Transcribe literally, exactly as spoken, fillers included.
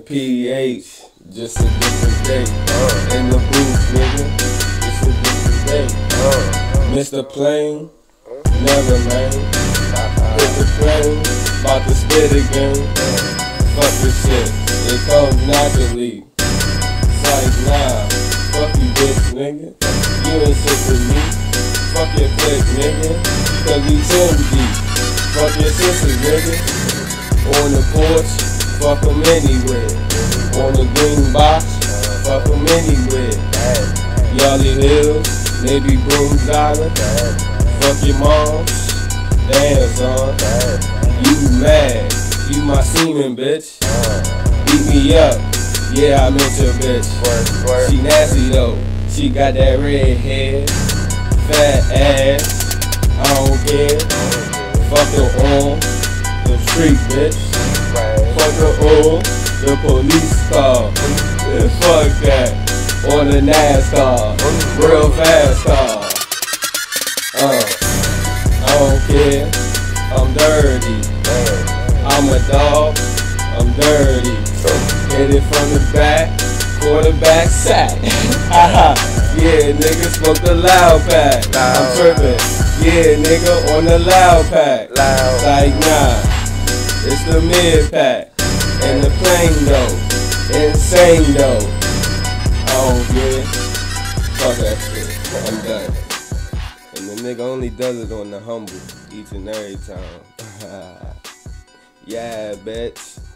P H, just a different day. Uh, in the booth, nigga, just a different day. Uh, Mister Plane, never man. Hit the plane, bout to spit again. Fuck this shit, it comes naturally. It's like, nah, fuck you bitch, nigga. You ain't shit to me. Fuck your clique, nigga, cause we ten deep. Fuck your sisters, nigga. On the porch, fuck them anywhere. On the green box, fuck them anywhere. Yardley Hills, maybe Brooms Island. Fuck your moms, damn son. You mad, you my semen, bitch. Beat me up, yeah I meant your bitch. She nasty though, she got that red hair, fat ass, I don't care. Fuck her on the street, bitch. Fuck her on the police car. Yeah, fuck that. On the NASCAR, real fast car. Uh, I don't care. I'm dirty. I'm a dog. I'm dirty. Hit it from the back. Quarterback sack. Yeah, nigga smoke the loud pack. I'm tripping. Yeah, nigga on the loud pack. It's like nah, it's the mid pack. And the plane though, insane though. I don't care. Fuck that shit. I'm done. And the nigga only does it on the humble each and every time. Yeah, bitch.